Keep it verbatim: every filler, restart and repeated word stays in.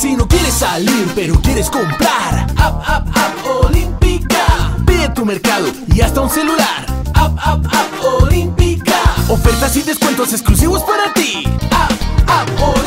Si no quieres salir pero quieres comprar, App, App, App Olímpica. Pide tu mercado y hasta un celular. App, App, App Olímpica. Ofertas y descuentos exclusivos para ti. App, App Olímpica.